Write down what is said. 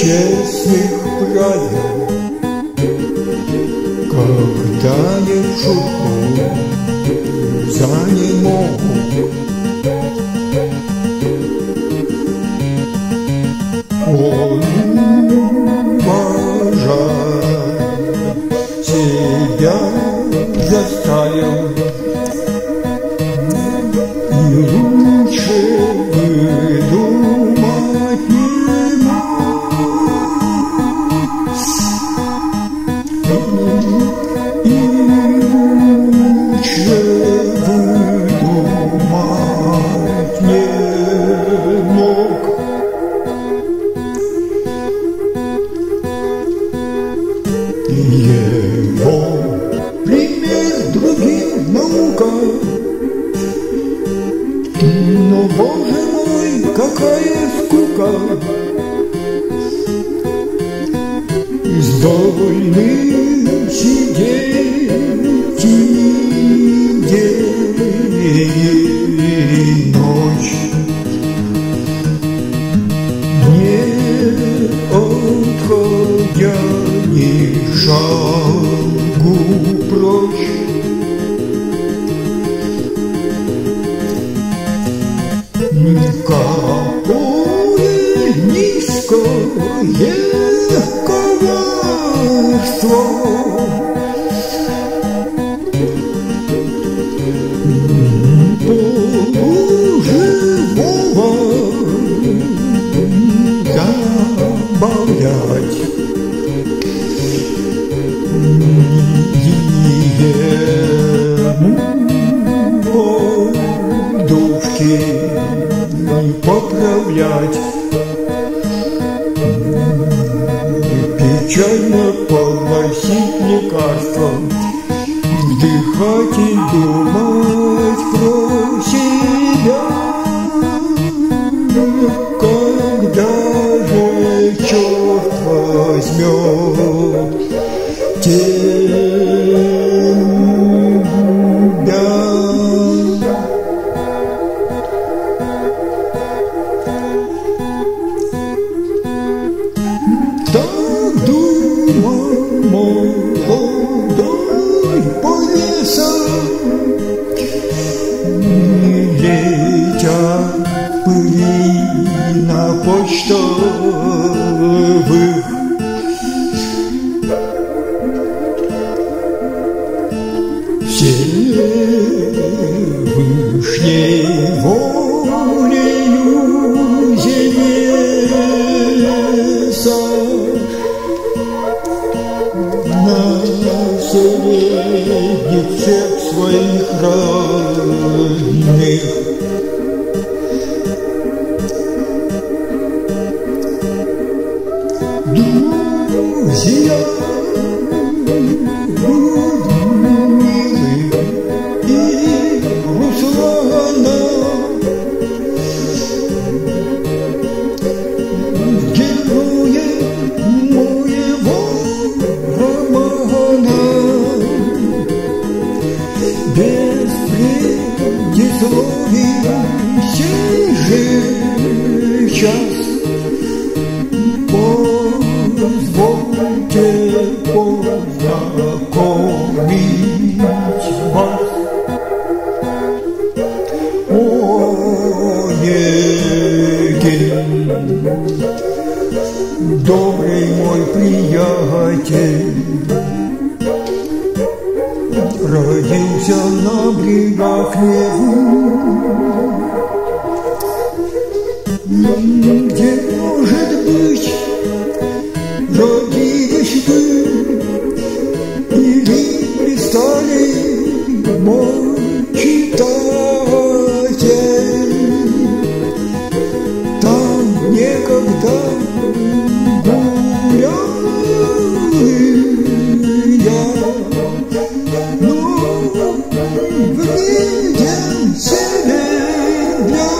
честных правил, когда не в шутку за не могут. Он уважает себя заставил, и лучше выдумать не мог, и лучше выдумать не мог. Его пример другим наука, но, Боже мой, какая скука! С больным сидеть и день и ночь, не отходя ни шагу прочь. Какое низкое коварство! Полуживого забавлять. Подушки поправлять, печально поносить лекарства, вдыхать и думать про себя. Когда же черт возьмет тебя? Так думал молодой повеса, летя пыли на почтовых. Всевышней волею Зевеса наследник всех своих родных. Друзья Людмилы и Руслана, герои моего романа, без предисловий сей же час позвольте познакомить вас. Онегин, добрый мой приятель, родился на берегах Невы. Где может быть родились вы или пристали, мой читатель? Там некогда гулял я, но виден себе.